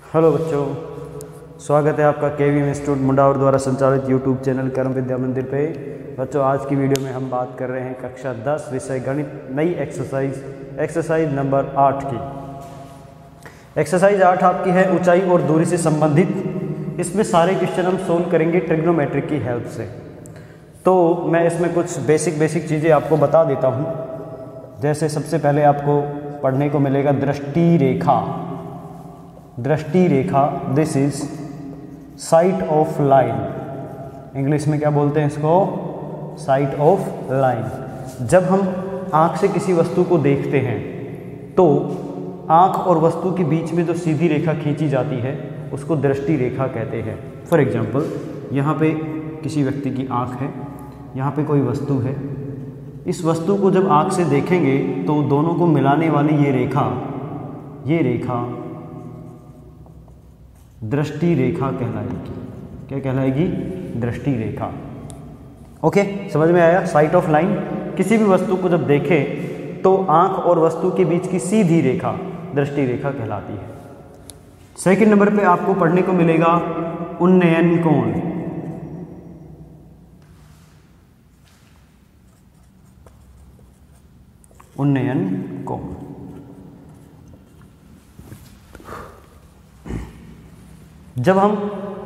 Hello बच्चों, स्वागत है आपका केवी इंस्टीट्यूट मुंडावर द्वारा संचालित यूट्यूब चैनल कर्म विद्या मंदिर पे। बच्चों, आज की वीडियो में हम बात कर रहे हैं कक्षा 10 विषय गणित नई एक्सरसाइज नंबर 8 की। एक्सरसाइज 8 आपकी है ऊंचाई और दूरी से संबंधित। इसमें सारे क्वेश्चन हम सोल्व करेंगे ट्रिग्नोमेट्रिक की हेल्प से। तो मैं इसमें कुछ बेसिक चीज़ें आपको बता देता हूँ। जैसे सबसे पहले आपको पढ़ने को मिलेगा दृष्टि रेखा। दृष्टि रेखा, this is sight of line. English में क्या बोलते हैं इसको? Sight of line. जब हम आँख से किसी वस्तु को देखते हैं तो आँख और वस्तु के बीच में जो सीधी रेखा खींची जाती है उसको दृष्टि रेखा कहते हैं। फॉर एग्जाम्पल, यहाँ पे किसी व्यक्ति की आँख है, यहाँ पे कोई वस्तु है। इस वस्तु को जब आँख से देखेंगे तो दोनों को मिलाने वाली ये रेखा दृष्टि रेखा कहलाएगी। क्या कहलाएगी? दृष्टि रेखा। ओके, समझ में आया? साइट ऑफ लाइन, किसी भी वस्तु को जब देखें तो आंख और वस्तु के बीच की सीधी रेखा दृष्टि रेखा कहलाती है। सेकंड नंबर पे आपको पढ़ने को मिलेगा उन्नयन कोण। उन्नयन कोण, जब हम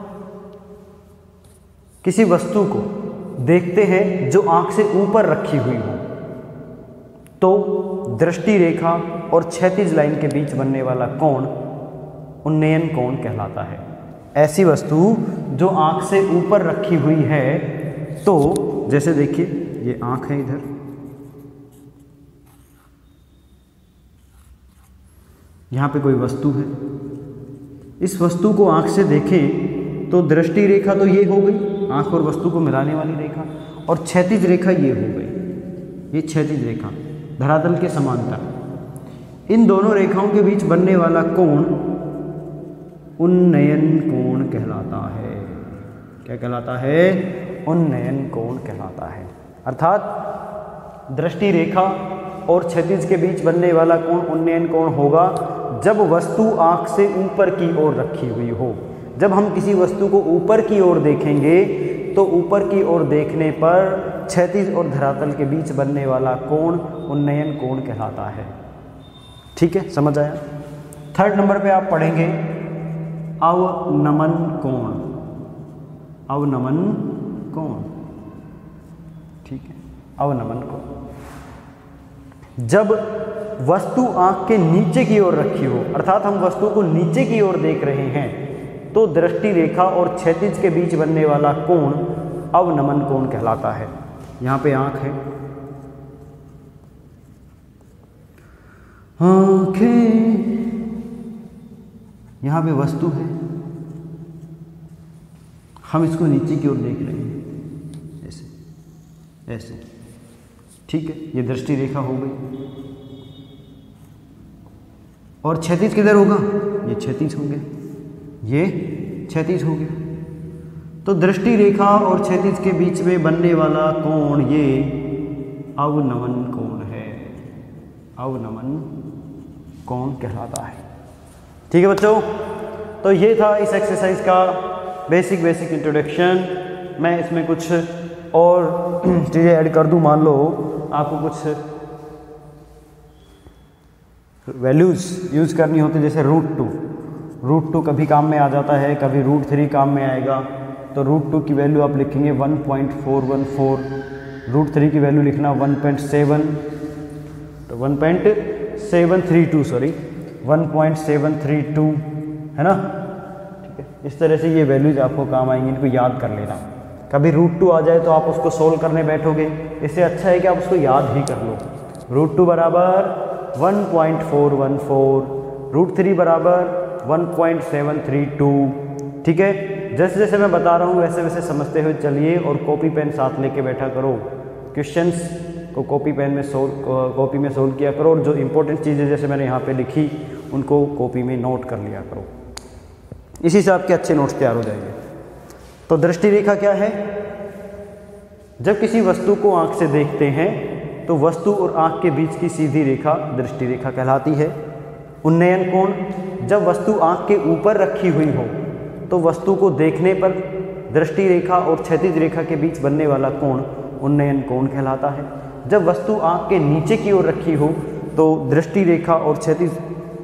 किसी वस्तु को देखते हैं जो आंख से ऊपर रखी हुई हो तो दृष्टि रेखा और क्षैतिज लाइन के बीच बनने वाला कोण उन्नयन कोण कहलाता है। ऐसी वस्तु जो आंख से ऊपर रखी हुई है, तो जैसे देखिए ये आंख है, इधर यहां पे कोई वस्तु है। इस वस्तु को आंख से देखें तो दृष्टि रेखा तो ये हो गई, आंख और वस्तु को मिलाने वाली रेखा, और क्षैतिज रेखा ये हो गई, ये क्षैतिज रेखा धरातल के समांतर। इन दोनों रेखाओं के बीच बनने वाला कोण उन्नयन कोण कहलाता है। क्या कहलाता है? उन्नयन कोण कहलाता है। अर्थात दृष्टि रेखा और क्षैतिज के बीच बनने वाला कोण उन्नयन कोण होगा जब वस्तु आंख से ऊपर की ओर रखी हुई हो। जब हम किसी वस्तु को ऊपर की ओर देखेंगे तो ऊपर की ओर देखने पर क्षैतिज और धरातल के बीच बनने वाला कोण उन्नयन कोण कहलाता है। ठीक है, समझ आया? थर्ड नंबर पे आप पढ़ेंगे अवनमन कोण। अवनमन कोण, ठीक है, अवनमन कोण। जब वस्तु आंख के नीचे की ओर रखी हो, अर्थात हम वस्तु को नीचे की ओर देख रहे हैं, तो दृष्टि रेखा और क्षैतिज के बीच बनने वाला कोण अवनमन कोण कहलाता है। यहां पे आंख है, आंखें, यहां पे वस्तु है, हम इसको नीचे की ओर देख रहे हैं, ऐसे ऐसे। ठीक है, ये दृष्टि रेखा हो गई। और क्षैतिज किधर होगा? ये क्षैतिज हो गया, ये क्षैतिज हो गया। तो दृष्टि रेखा और क्षैतिज के बीच में बनने वाला कोण ये अवनमन कोण है। अवनमन कोण कहलाता है। ठीक है बच्चों, तो ये था इस एक्सरसाइज का बेसिक इंट्रोडक्शन। मैं इसमें कुछ और चीज़ें ऐड कर दूं। मान लो आपको कुछ वैल्यूज़ यूज़ करनी होती है, जैसे रूट टू कभी काम में आ जाता है, कभी √3 काम में आएगा। तो √2 की वैल्यू आप लिखेंगे 1.414, √3 की वैल्यू लिखना 1.7, तो 1.732 सॉरी 1.732 है ना। ठीक है, इस तरह से ये वैल्यूज आपको काम आएंगी, इनको याद कर लेना। कभी √2 आ जाए तो आप उसको सोल्व करने बैठोगे, इससे अच्छा है कि आप उसको याद ही कर लो। √2 बराबर 1.414, √3 बराबर 1.732। ठीक है, जैसे जैसे मैं बता रहा हूँ वैसे वैसे समझते हुए चलिए, और कॉपी पेन साथ लेके बैठा करो। क्वेश्चंस को कॉपी में सोल्व किया करो, और जो इंपॉर्टेंट चीज़ें जैसे मैंने यहाँ पे लिखी उनको कॉपी में नोट कर लिया करो। इसी से आपके अच्छे नोट्स तैयार हो जाएंगे। तो दृष्टि रेखा क्या है? जब किसी वस्तु को आंख से देखते हैं तो वस्तु और आंख के बीच की सीधी रेखा दृष्टि रेखा कहलाती है। उन्नयन कोण, जब वस्तु आँख के ऊपर रखी हुई हो तो वस्तु को देखने पर दृष्टि रेखा और क्षैतिज रेखा के बीच बनने वाला कोण उन्नयन कोण कहलाता है। जब वस्तु आँख के नीचे की ओर रखी हो तो दृष्टि रेखा और क्षैतिज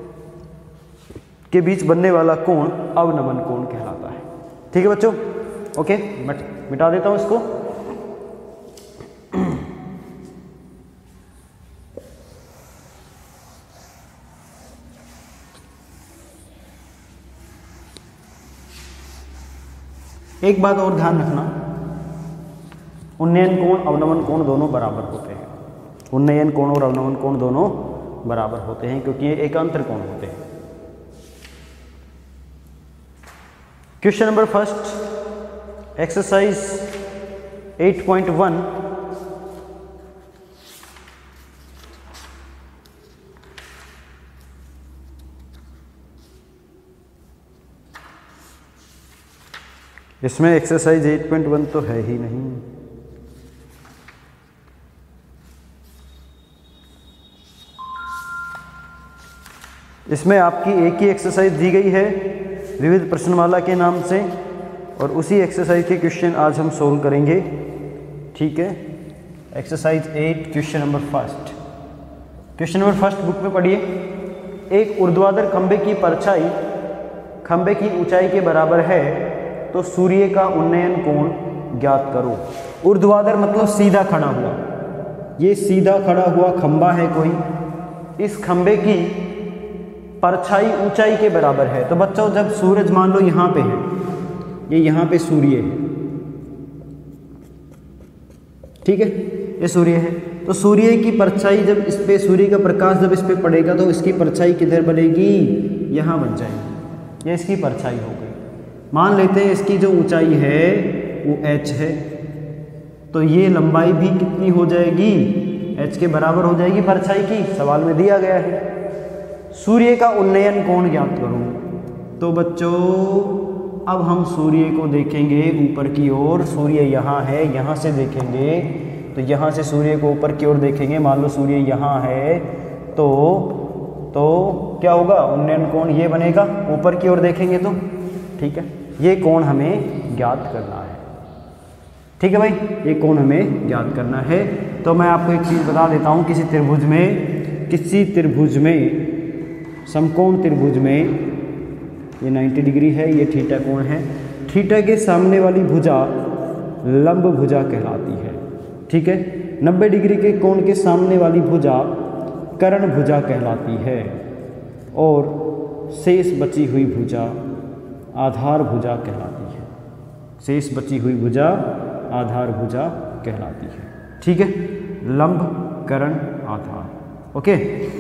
के बीच बनने वाला कोण अवनमन कोण कहलाता है। ठीक है बच्चों, ओके, मिटा देता हूं इसको। एक बात और ध्यान रखना, उन्नयन कोण अवनमन कोण दोनों बराबर होते हैं। उन्नयन कोण और अवनमन कोण दोनों बराबर होते हैं क्योंकि ये एकांतर कोण होते हैं। क्वेश्चन नंबर फर्स्ट, एक्सरसाइज 8.1, इसमें एक्सरसाइज 8.1 तो है ही नहीं। इसमें आपकी एक ही एक्सरसाइज दी गई है विविध प्रश्नमाला के नाम से, और उसी एक्सरसाइज के क्वेश्चन आज हम सोल्व करेंगे। ठीक है, exercise 8 question number first. Question number first book में पढ़िए। एक ऊर्ध्वाधर खंबे की परछाई खंबे की ऊंचाई के बराबर है तो सूर्य का उन्नयन कोण ज्ञात करो। ऊर्ध्वाधर मतलब सीधा खड़ा हुआ, ये सीधा खड़ा हुआ खंबा है कोई, इस खंबे की परछाई ऊंचाई के बराबर है। तो बच्चों जब सूरज मान लो यहाँ पे है, ये यहाँ पे सूर्य है, ठीक है, ये सूर्य है, तो सूर्य की परछाई जब इस पे, सूर्य का प्रकाश जब इस पे पड़ेगा तो इसकी परछाई किधर बनेगी, यहाँ बन जाएगी। ये इसकी परछाई हो गई। मान लेते हैं इसकी जो ऊंचाई है वो h है, तो ये लंबाई भी कितनी हो जाएगी, h के बराबर हो जाएगी परछाई की, सवाल में दिया गया है। सूर्य का उन्नयन कोण ज्ञात करो। तो बच्चों अब हम सूर्य को देखेंगे ऊपर की ओर, सूर्य यहाँ है, यहाँ से देखेंगे तो यहाँ से सूर्य को ऊपर की ओर देखेंगे, मान लो सूर्य यहाँ है तो क्या होगा, उन्नयन कोण ये बनेगा, ऊपर की ओर देखेंगे तो, ठीक है, ये कोण हमें ज्ञात करना है। ठीक है भाई, ये कोण हमें ज्ञात करना है। तो मैं आपको एक चीज़ बता देता हूँ, किसी त्रिभुज में समकोण त्रिभुज में ये 90 डिग्री है, ये थीटा कोण है, थीटा के सामने वाली भुजा लंब भुजा कहलाती है। ठीक है, 90 डिग्री के कोण के सामने वाली भुजा कर्ण भुजा कहलाती है, और शेष बची हुई भुजा आधार भुजा कहलाती है। शेष बची हुई भुजा आधार भुजा कहलाती है। ठीक है, लंब कर्ण आधार। ओके,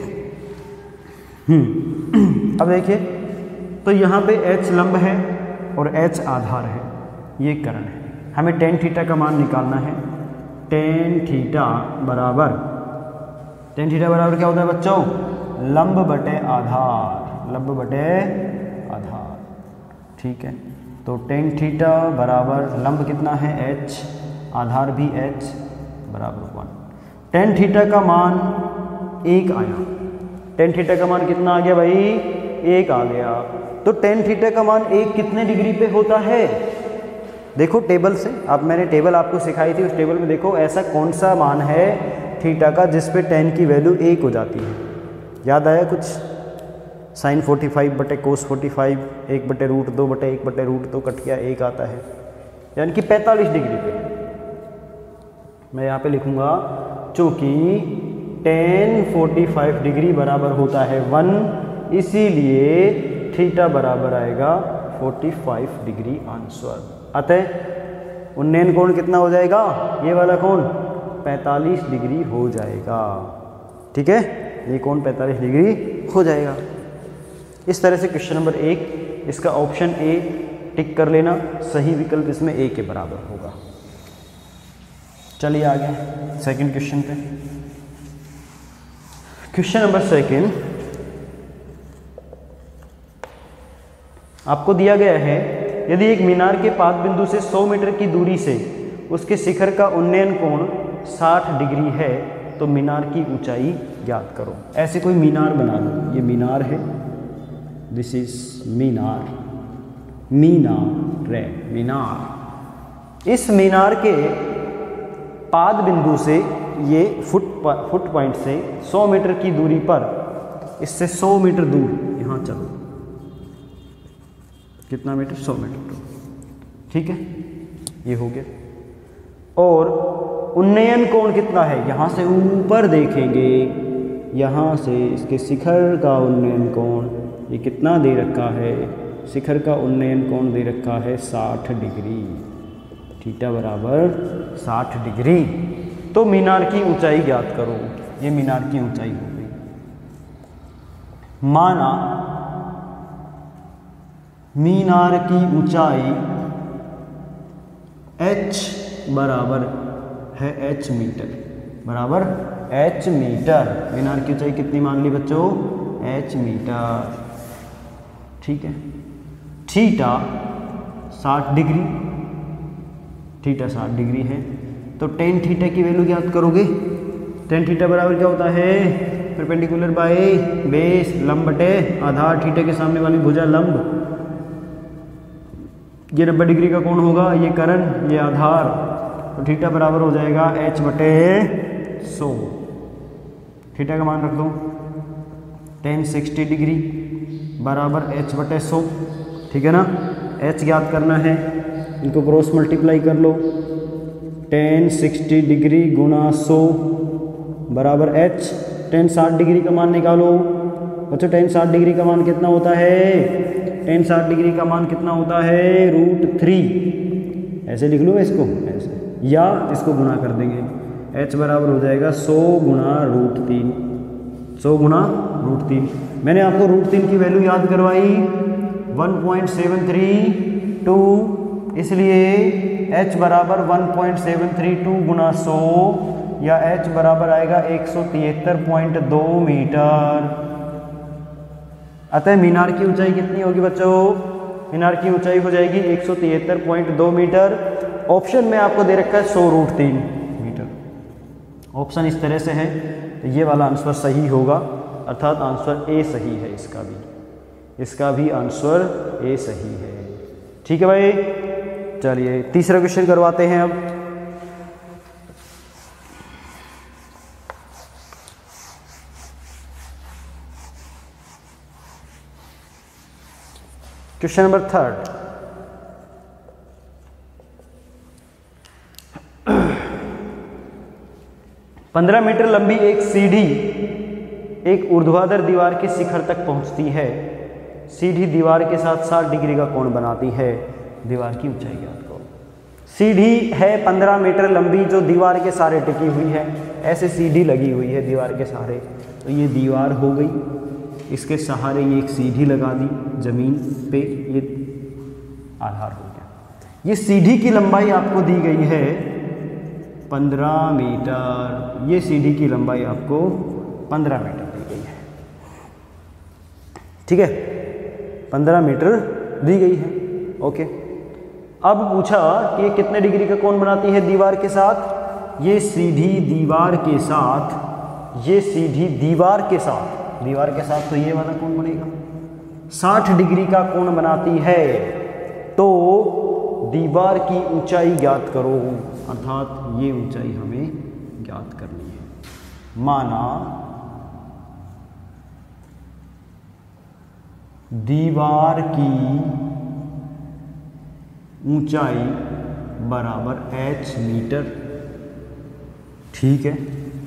अब देखिए, तो यहाँ पे h लंब है और h आधार है, ये कर्ण है। हमें tan थीटा का मान निकालना है। tan थीटा बराबर क्या होता है बच्चों, लंब बटे आधार, लंब बटे आधार। ठीक है, तो tan थीटा बराबर लंब कितना है h, आधार भी h बराबर 1। tan थीटा का मान 1 आया। tan थीटा का मान कितना आ गया भाई, 1 आ गया। तो tan थीटा का मान 1 कितने डिग्री पे होता है, देखो टेबल से, अब मैंने टेबल आपको सिखाई थी, उस टेबल में देखो ऐसा कौन सा मान है थीटा का जिस पे tan की वैल्यू 1 हो जाती है। याद आया कुछ, sin 45 बटे cos 45, 1 बटे √2 बटे 1 बटे √2 कट गया 1 आता है, यानी कि 45 डिग्री पे। मैं यहाँ पे लिखूंगा चूंकि tan 45 डिग्री बराबर होता है 1, इसीलिए थीटा बराबर आएगा 45 डिग्री आंसर। अतः उन्नयन कोण कितना हो जाएगा, ये वाला कोण 45 डिग्री हो जाएगा। ठीक है, ये कोण 45 डिग्री हो जाएगा। इस तरह से क्वेश्चन नंबर 1, इसका ऑप्शन ए टिक कर लेना, सही विकल्प इसमें ए के बराबर होगा। चलिए आगे सेकंड क्वेश्चन पे। क्वेश्चन नंबर 2 आपको दिया गया है, यदि एक मीनार के पाद बिंदु से 100 मीटर की दूरी से उसके शिखर का उन्नयन कोण 60 डिग्री है तो मीनार की ऊंचाई ज्ञात करो। ऐसे कोई मीनार बना लो, ये मीनार है, दिस इज मीनार, मीनार, मीनार। इस मीनार के पाद बिंदु से ये फुट पॉइंट से 100 मीटर की दूरी पर, इससे 100 मीटर दूर, यहाँ चलो कितना मीटर, 100 मीटर दूर, ठीक है, ये हो गया। और उन्नयन कोण कितना है, यहाँ से ऊपर देखेंगे, यहाँ से इसके शिखर का उन्नयन कोण ये कितना दे रखा है, शिखर का उन्नयन कोण दे रखा है 60 डिग्री, थीटा बराबर 60 डिग्री। तो मीनार की ऊंचाई ज्ञात करो, ये मीनार की ऊंचाई हो गई। माना मीनार की ऊंचाई h बराबर है h मीटर, बराबर h मीटर। मीनार की ऊंचाई कितनी मान ली बच्चों, h मीटर, ठीक है। थीटा 60 डिग्री, थीटा 60 डिग्री है, तो टेन थीटा की वैल्यू ज्ञात करोगे। टेन थीटा बराबर क्या होता है, परपेंडिकुलर बाय बेस, लंब बटे आधार, थीटा के सामने वाली भुजा लंब, ये 90 डिग्री का कोण होगा, ये कर्ण, ये आधार, तो थीटा बराबर हो जाएगा h बटे 100। थीटा का मान रख दो, टेन 60 डिग्री बराबर h बटे 100, ठीक है ना। h ज्ञात करना है, इनको क्रॉस मल्टीप्लाई कर लो, टेन 60 डिग्री गुणा 100 बराबर h। टेन 60 डिग्री का मान निकालो बच्चों, टेन 60 डिग्री का मान कितना होता है, टेन 60 डिग्री का मान कितना होता है, √3। ऐसे लिख लो इसको, ऐसे, या इसको गुणा कर देंगे, h बराबर हो जाएगा 100 गुणा √3, 100 गुणा √3। मैंने आपको √3 की वैल्यू याद करवाई 1.732, इसलिए h बराबर 1.732 गुणा 100, या h बराबर आएगा 173.2 मीटर। अतः मीनार की ऊंचाई कितनी होगी बच्चों, मीनार की ऊंचाई हो जाएगी 173.2 मीटर। ऑप्शन में आपको दे रखा है 100√3 मीटर, ऑप्शन इस तरह से है, तो ये वाला आंसर सही होगा, अर्थात आंसर ए सही है, इसका भी आंसर ए सही है, ठीक है भाई। चलिए तीसरा क्वेश्चन करवाते हैं अब। Question number 3। पंद्रह मीटर लंबी एक सीढ़ी एक ऊर्ध्वाधर दीवार के शिखर तक पहुंचती है। सीढ़ी दीवार के साथ 60 डिग्री का कोण बनाती है। दीवार की ऊंचाई ज्ञात करो। सीढ़ी है 15 मीटर लंबी जो दीवार के सहारे टिकी हुई है। ऐसे सीढ़ी लगी हुई है दीवार के सहारे, तो ये दीवार हो गई, इसके सहारे ये एक सीढ़ी लगा दी जमीन पे, ये आधार हो गया। ये सीढ़ी की लंबाई आपको दी गई है 15 मीटर। ये सीढ़ी की लंबाई आपको 15 मीटर दी गई है, ठीक है, 15 मीटर दी गई है। ओके, अब पूछा कि ये कितने डिग्री का कोण बनाती है दीवार के साथ। ये सीढ़ी दीवार के साथ, ये सीढ़ी दीवार के साथ, दीवार के साथ तो ये वाला कोण बनेगा, 60 डिग्री का कोण बनाती है। तो दीवार की ऊंचाई ज्ञात करो, अर्थात ये ऊंचाई हमें ज्ञात करनी है। माना दीवार की ऊंचाई बराबर h मीटर, ठीक है।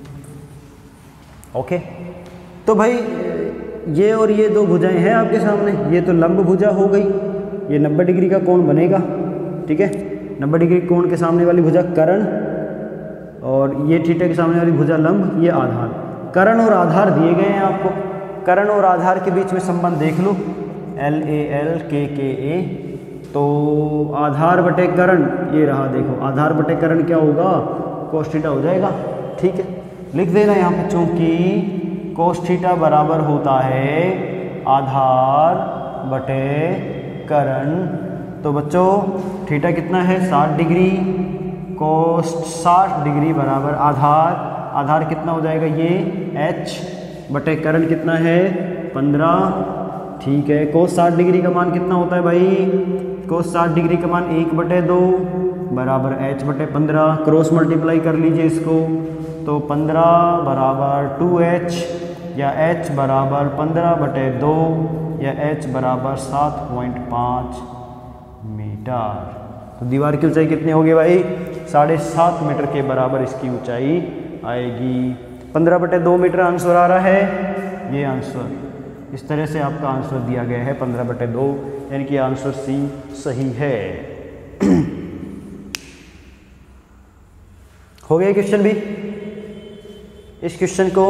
ओके, तो भाई ये और ये दो भुजाएं हैं आपके सामने। ये तो लंब भुजा हो गई, ये 90 डिग्री का कोण बनेगा, ठीक है। 90 डिग्री कोण के सामने वाली भुजा कर्ण, और ये थीटा के सामने वाली भुजा लंब, ये आधार। कर्ण और आधार दिए गए हैं आपको। कर्ण और आधार के बीच में संबंध देख लो, LAL KKA। तो आधार बटे कर्ण ये रहा, देखो आधार बटे कर्ण क्या होगा, cos थीटा हो जाएगा, ठीक है। लिख देना यहाँ पे, चूंकि cos थीटा बराबर होता है आधार बटे कर्ण। तो बच्चों थीटा कितना है 60 डिग्री, cos 60 डिग्री बराबर आधार, आधार कितना हो जाएगा ये h बटे कर्ण कितना है 15। ठीक है। कोस 60 डिग्री का मान कितना होता है भाई? कोस 60 डिग्री का मान 1/2 बराबर h/15। क्रॉस मल्टीप्लाई कर लीजिए इसको, तो 15 बराबर 2h, या h बराबर 15/2, या h बराबर 7.5 मीटर। तो दीवार की ऊंचाई कितनी होगी भाई? 7.5 मीटर के बराबर इसकी ऊंचाई आएगी। 15/2 मीटर आंसर आ रहा है। ये आंसर इस तरह से आपका आंसर दिया गया है 15/2, यानी कि आंसर सी सही है। हो गया क्वेश्चन भी। इस क्वेश्चन को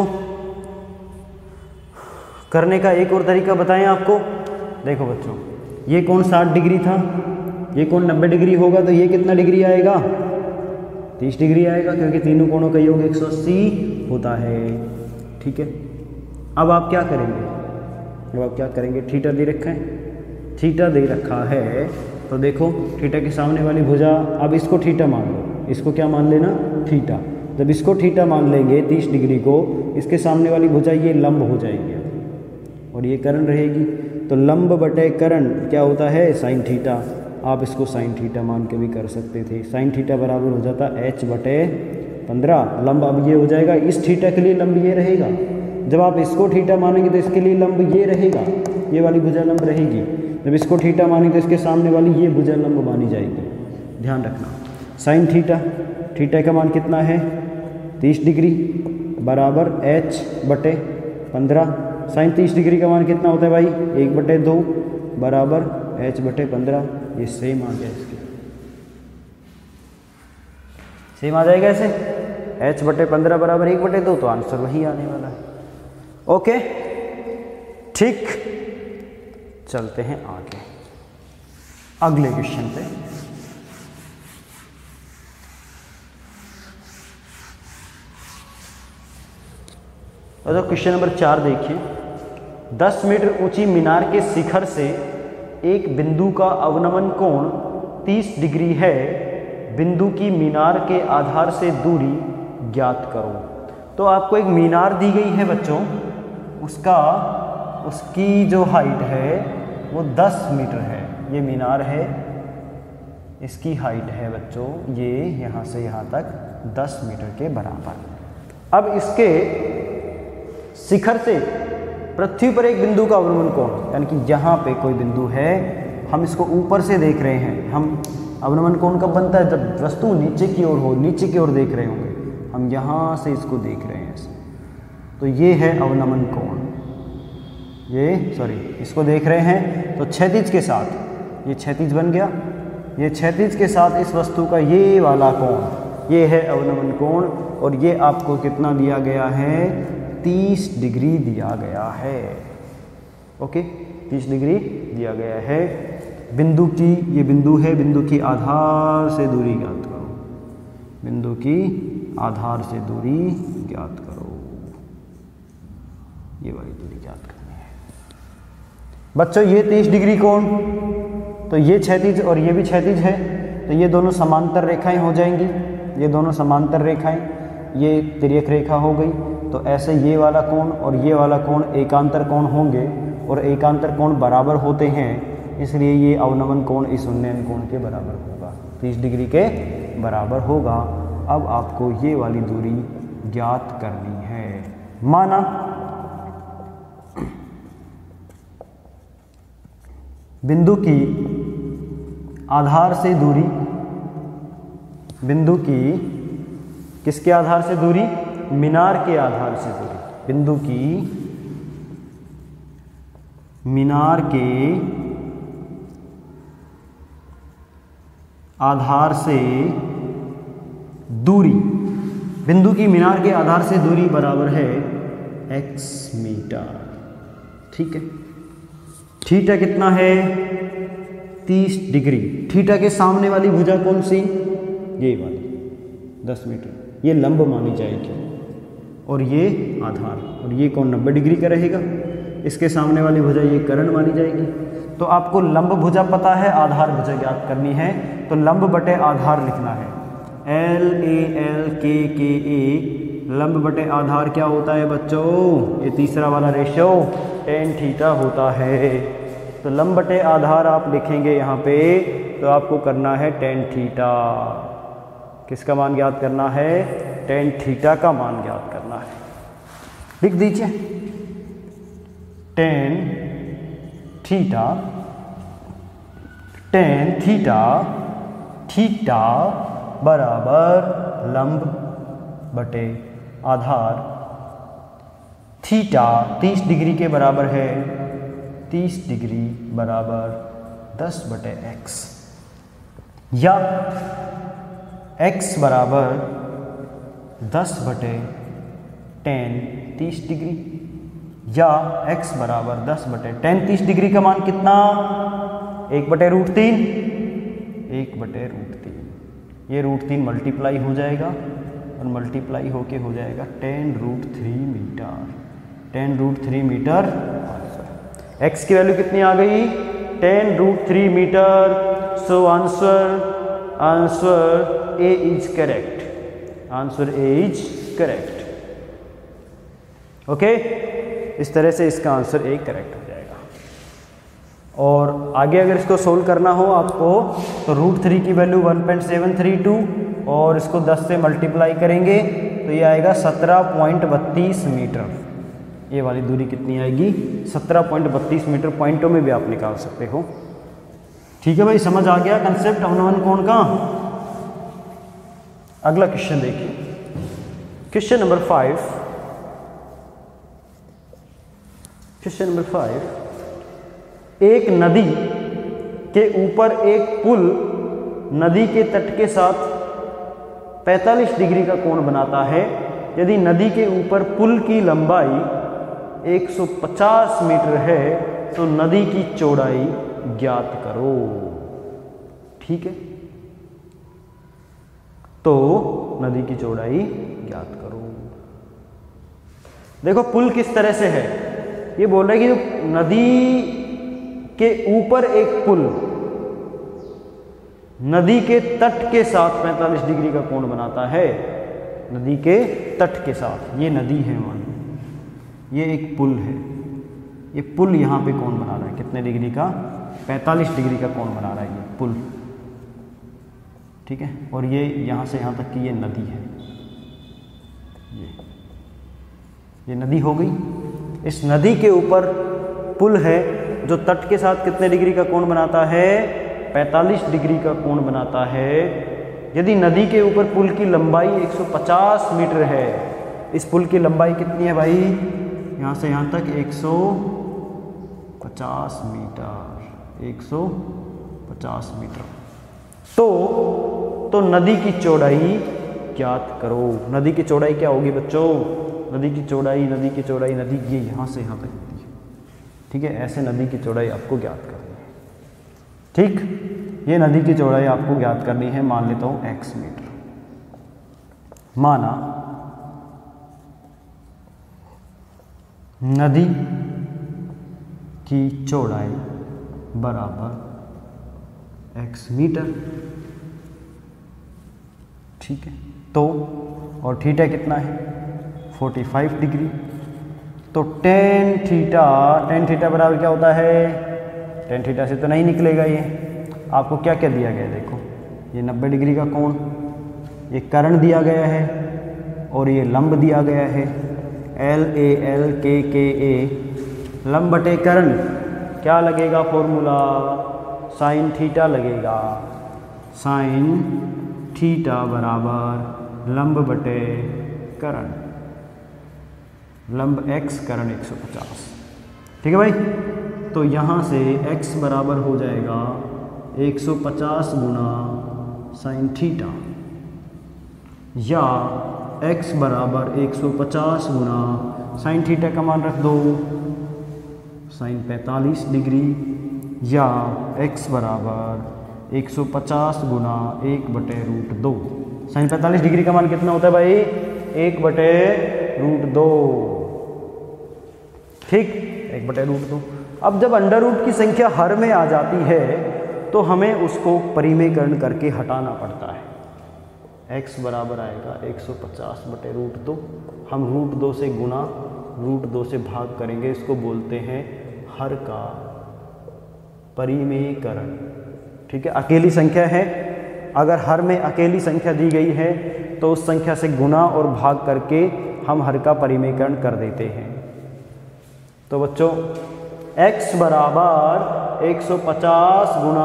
करने का एक और तरीका बताएं आपको। देखो बच्चों, ये कोण 60 डिग्री था, ये कोण 90 डिग्री होगा, तो ये कितना डिग्री आएगा? 30 डिग्री आएगा, क्योंकि तीनों कोणों का योग 180 होता है। ठीक है, अब आप क्या करेंगे? अब आप क्या करेंगे? थीटा दे रखा है, थीटा दे रखा है, तो देखो थीटा के सामने वाली भुजा, अब इसको थीटा मान लो, इसको क्या मान लेना? थीटा। जब इसको थीटा मान लेंगे 30 डिग्री को, इसके सामने वाली भुजा ये लंब हो जाएगी और ये कर्ण रहेगी। तो लंब बटे कर्ण क्या होता है? Sine theta. आप इसको साइन थीटा मान के भी कर सकते थे। साइन थीटा बराबर हो जाता h/15। लंब अब ये हो जाएगा, इस थीटा के लिए लंब ये रहेगा। जब आप इसको थीटा मानेंगे तो इसके लिए लंब ये रहेगा, ये वाली भुजा लंब रहेगी। जब इसको थीटा मानेंगे तो इसके सामने वाली ये भुजा लंब मानी जाएगी। ध्यान रखना, साइन थीटा, थीटा का मान कितना है? 30 डिग्री बराबर h/15। साइन 30 डिग्री का मान कितना होता है भाई? 1/2 बराबर h/15। ये सेम आ गया, इसके सेम आ जाएगा ऐसे, h/15 बराबर 1/2, तो आंसर वही आने वाला है। ओके, ठीक, चलते हैं आगे अगले क्वेश्चन पे। तो क्वेश्चन नंबर 4 देखिए। 10 मीटर ऊंची मीनार के शिखर से एक बिंदु का अवनमन कोण 30 डिग्री है। बिंदु की मीनार के आधार से दूरी ज्ञात करो। तो आपको एक मीनार दी गई है बच्चों, उसकी जो हाइट है वो 10 मीटर है। ये मीनार है, इसकी हाइट है बच्चों ये यहाँ से यहाँ तक 10 मीटर के बराबर। अब इसके शिखर से पृथ्वी पर एक बिंदु का अवनमन कोण, यानी कि यहाँ पे कोई बिंदु है, हम इसको ऊपर से देख रहे हैं। हम अवनमन कोण कब बनता है? जब वस्तु नीचे की ओर हो, नीचे की ओर देख रहे होंगे। हम यहाँ से इसको देख रहे हैं, तो ये है अवनमन कोण। इसको देख रहे हैं, तो क्षैतिज के साथ ये क्षैतिज बन गया। ये क्षैतिज के साथ इस वस्तु का ये वाला कोण, ये है अवनमन कोण। और ये आपको कितना दिया गया है? 30 डिग्री दिया गया है। ओके, 30 डिग्री दिया गया है। बिंदु की, ये बिंदु है, बिंदु की आधार से दूरी ज्ञात करो। बिंदु की आधार से दूरी ज्ञात करो। ये वाली दूरी ज्ञात करनी है बच्चों। ये 30 डिग्री कोण, तो ये क्षैतिज और ये भी क्षैतिज है, तो ये दोनों समांतर रेखाएं हो जाएंगी। ये दोनों समांतर रेखाएं, ये तिर्यक रेखा हो गई। तो ऐसे ये वाला कोण और ये वाला कोण एकांतर कोण होंगे, और एकांतर कोण बराबर होते हैं, इसलिए ये अवनमन कोण इस उन्नयन कोण के बराबर होगा, 30 डिग्री के बराबर होगा। अब आपको ये वाली दूरी ज्ञात करनी है। माना बिंदु की आधार से दूरी, बिंदु की किसके आधार से दूरी? मीनार के आधार से दूरी। बिंदु की मीनार के आधार से दूरी, बिंदु की मीनार के आधार से दूरी बराबर है x मीटर। ठीक है, थीटा कितना है? 30 डिग्री। थीटा के सामने वाली भुजा कौन सी? ये वाली 10 मीटर, ये लंब मानी जाएगी, और ये आधार, और ये कौन 90 डिग्री का रहेगा। इसके सामने वाली भुजा ये कर्ण मानी जाएगी। तो आपको लंब भुजा पता है, आधार भुजा ज्ञात करनी है, तो लंब बटे आधार लिखना है। LAL KKA लंब बटे आधार क्या होता है बच्चों? ये तीसरा वाला रेशियो tan थीटा होता है। तो लंब बटे आधार आप लिखेंगे यहाँ पे, तो आपको करना है tan थीटा। किसका मान ज्ञात करना है? tan थीटा का मान ज्ञात करना है। लिख दीजिए tan theta, tan theta, theta बराबर लंब बटे आधार, थीटा 30 डिग्री के बराबर है, 30 डिग्री बराबर 10 बटे x, या x बराबर 10 बटे tan 30 डिग्री, या x बराबर 10 बटे tan 30 डिग्री का मान कितना? 1/√3, 1/√3। ये √3 मल्टीप्लाई हो जाएगा और मल्टीप्लाई होके हो जाएगा tan√3 metre, tan√3 metre. x की वैल्यू कितनी आ गई? tan√3 metre. So answer A is correct, answer A is correct. Okay, इस तरह से इसका आंसर ए करेक्ट हो जाएगा। और आगे अगर इसको सोल्व करना हो आपको, तो √3 की वैल्यू 1.732 और इसको 10 से मल्टीप्लाई करेंगे तो ये आएगा 17.32 मीटर। ये वाली दूरी कितनी आएगी? 17.32 मीटर। पॉइंटों में भी आप निकाल सकते हो। ठीक है भाई, समझ आ गया कंसेप्ट अवनवन कोण का? अगला क्वेश्चन देखिए, क्वेश्चन नंबर 5। क्वेश्चन नंबर 5, एक नदी के ऊपर एक पुल नदी के तट के साथ 45 डिग्री का कोण बनाता है। यदि नदी के ऊपर पुल की लंबाई 150 मीटर है तो नदी की चौड़ाई ज्ञात करो। ठीक है, तो नदी की चौड़ाई ज्ञात करो। देखो पुल किस तरह से है, ये बोल रहा है कि जो नदी के ऊपर एक पुल नदी के तट के साथ 45 डिग्री का कोण बनाता है। नदी के तट के साथ, ये नदी है मान, ये एक पुल है, ये पुल यहाँ पे कोण बना रहा है कितने डिग्री का? 45 डिग्री का कोण बना रहा है ये पुल। ठीक है, और ये यहाँ से यहाँ तक की ये नदी है, ये नदी हो गई। इस नदी के ऊपर पुल है जो तट के साथ कितने डिग्री का कोण बनाता है? 45 डिग्री का कोण बनाता है। यदि नदी के ऊपर पुल की लंबाई 150 मीटर है, इस पुल की लंबाई कितनी है भाई? यहाँ से यहाँ तक 150 मीटर, 150 मीटर। तो नदी की चौड़ाई ज्ञात करो। नदी की चौड़ाई क्या होगी बच्चों? नदी की चौड़ाई, नदी की चौड़ाई, नदी ये यहाँ से यहाँ तक होती है। ठीक है, ऐसे नदी की चौड़ाई आपको ज्ञात करनी है। ठीक, ये नदी की चौड़ाई आपको ज्ञात करनी है। मान लेता हूँ x मीटर। माना नदी की चौड़ाई बराबर x मीटर। ठीक है, तो और थीटा कितना है? 45 डिग्री। तो tan थीटा बराबर क्या होता है? tan थीटा से तो नहीं निकलेगा ये। आपको क्या क्या दिया गया है? देखो, ये 90 डिग्री का कोण, ये कर्ण दिया गया है और ये लंब दिया गया है, LALKKA। लंब बटे कर्ण क्या लगेगा फॉर्मूला? साइन थीटा लगेगा। साइन थीटा बराबर लंब बटे कर्ण, लंब x कर्ण 150। ठीक है भाई, तो यहाँ से x बराबर हो जाएगा 150 गुना साइन थीटा, या x बराबर 150 गुना साइन थीटा का मान रख दो साइन 45 डिग्री, या x बराबर 150 गुना 1/√2। साइन 45 डिग्री का मान कितना होता है भाई? 1/√2। ठीक, 1/√2। अब जब अंडर रूट की संख्या हर में आ जाती है तो हमें उसको परिमेयकरण करके हटाना पड़ता है। x बराबर आएगा 150/√2। हम √2 से गुना √2 से भाग करेंगे, इसको बोलते हैं हर का परिमेयकरण। ठीक है, अकेली संख्या है, अगर हर में अकेली संख्या दी गई है तो उस संख्या से गुना और भाग करके हम हर का परिमेयकरण कर देते हैं। तो बच्चों x बराबर 150 गुना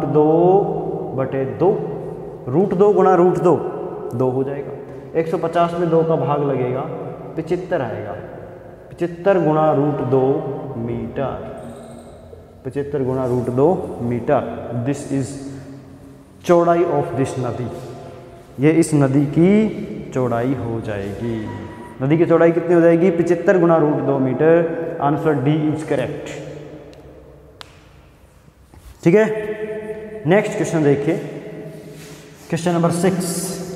√2/2, √2 गुना √2 2 हो जाएगा। 150 में 2 का भाग लगेगा 75 आएगा। 75 गुना √2 मीटर, 75 गुना √2 मीटर। दिस इज चौड़ाई ऑफ दिस नदी, ये इस नदी की चौड़ाई हो जाएगी। नदी की चौड़ाई कितनी हो जाएगी? 75 गुना √2 metre. Answer D is correct. ठीक है, नेक्स्ट क्वेश्चन देखिए, क्वेश्चन नंबर 6।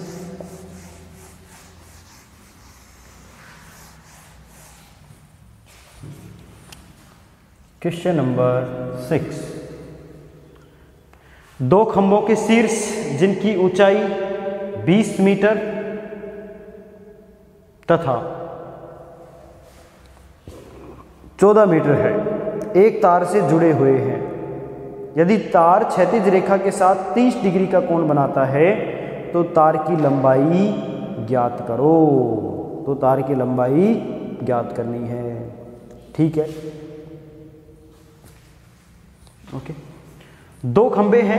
क्वेश्चन नंबर 6, दो खंभों के शीर्ष जिनकी ऊंचाई 20 मीटर तथा 14 मीटर है, एक तार से जुड़े हुए हैं। यदि तार क्षैतिज रेखा के साथ 30 डिग्री का कोण बनाता है तो तार की लंबाई ज्ञात करो। तो तार की लंबाई ज्ञात करनी है। ठीक है, ओके। दो खंबे हैं,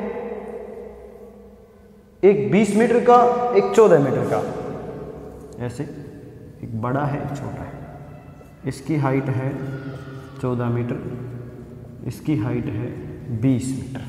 एक 20 मीटर का, एक 14 मीटर का। ऐसे एक बड़ा है, एक छोटा है। इसकी हाइट है 14 मीटर, इसकी हाइट है 20 मीटर।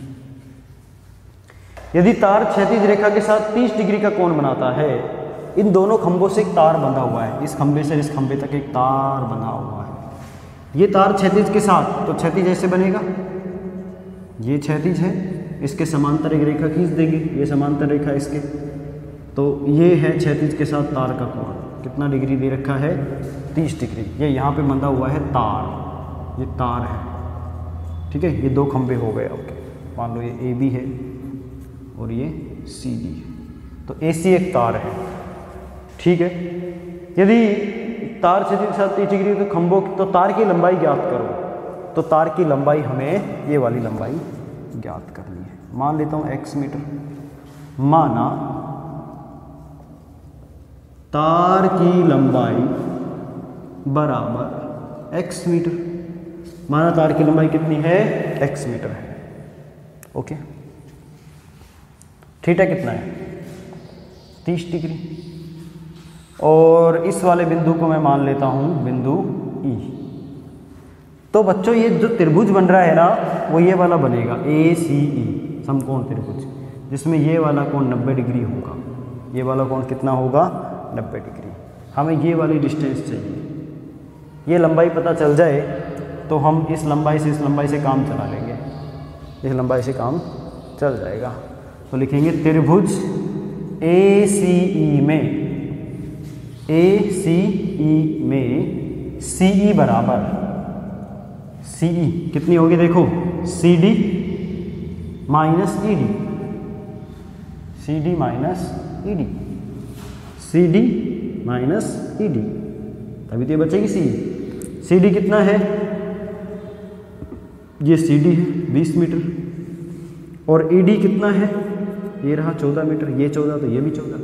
यदि तार क्षैतिज रेखा के साथ 30 डिग्री का कोण बनाता है, इन दोनों खंभों से एक तार बंधा हुआ है। इस खंभे से इस खंभे तक एक तार बंधा हुआ है। ये तार क्षैतिज के साथ, तो क्षैतिज ऐसे बनेगा, ये क्षैतिज है, इसके समांतर एक रेखा खींच देंगे, ये समांतर रेखा इसके, तो ये है क्षैतिज के साथ तार का कोण। कितना डिग्री दे रखा है? 30 डिग्री। ये यहाँ पे बंधा हुआ है तार, ये तार है। ठीक है, ये दो खंभे हो गए। ओके, मान लो ये ए बी है और ये सी डी है, तो ए सी एक तार है। ठीक है, यदि तार क्षैतिज के साथ 30 डिग्री तो खंभों, तो तार की लंबाई ज्ञात करो। तो तार की लंबाई हमें ये वाली लंबाई ज्ञात करनी है। मान लेता हूँ x मीटर। माना तार की लंबाई बराबर x मीटर। माना तार की लंबाई कितनी है? x मीटर है। ओके, थीटा कितना है? 30 डिग्री। और इस वाले बिंदु को मैं मान लेता हूं बिंदु E। तो बच्चों ये जो त्रिभुज बन रहा है ना, वो ये वाला बनेगा ACE, समकोण त्रिभुज, जिसमें ये वाला कोण 90 डिग्री होगा। ये वाला कोण कितना होगा? 90 डिग्री। हमें ये वाली डिस्टेंस चाहिए। ये लंबाई पता चल जाए तो हम इस लंबाई से इस लंबाई से काम चला लेंगे, इस लंबाई से काम चल जाएगा। तो लिखेंगे त्रिभुज ACE में CE बराबर, CE कितनी होगी? देखो CD minus ED, CD minus ED, CD minus ED, तभी तो ये बचेगी CE। CD कितना है? ये CD है 20 मीटर, और ED कितना है? ये रहा 14 मीटर, ये 14 तो ये भी 14।